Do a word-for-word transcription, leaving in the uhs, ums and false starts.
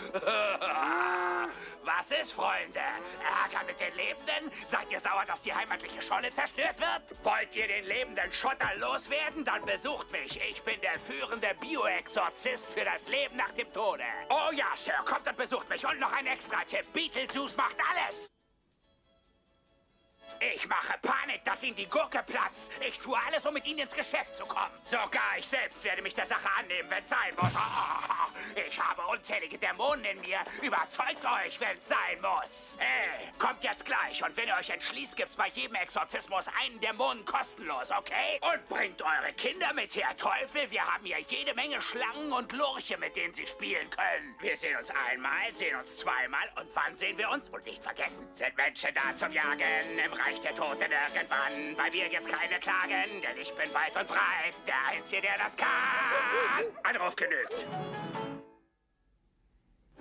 Was ist, Freunde? Ärger mit den Lebenden? Seid ihr sauer, dass die heimatliche Scholle zerstört wird? Wollt ihr den lebenden Schotter loswerden? Dann besucht mich. Ich bin der führende Bioexorzist für das Leben nach dem Tode. Oh ja, Sir, kommt und besucht mich. Und noch ein Extra-Tipp. Beetlejuice macht alles. Ich mache Panik, dass Ihnen die Gurke platzt. Ich tue alles, um mit Ihnen ins Geschäft zu kommen. Sogar ich selbst werde mich der Sache annehmen, wenn es sein muss. Ich habe unzählige Dämonen in mir. Überzeugt euch, wenn es sein muss. Hey, kommt jetzt gleich. Und wenn ihr euch entschließt, gibt's bei jedem Exorzismus einen Dämonen kostenlos, okay? Und bringt eure Kinder mit her, Teufel. Wir haben hier jede Menge Schlangen und Lurche, mit denen sie spielen können. Wir sehen uns einmal, sehen uns zweimal. Und wann sehen wir uns? Und nicht vergessen, sind Menschen da zum Jagen im Reich der Toten irgendwann. Bei mir gibt's keine Klagen, denn ich bin weit und breit. Der Einzige, der das kann. Anruf genügt.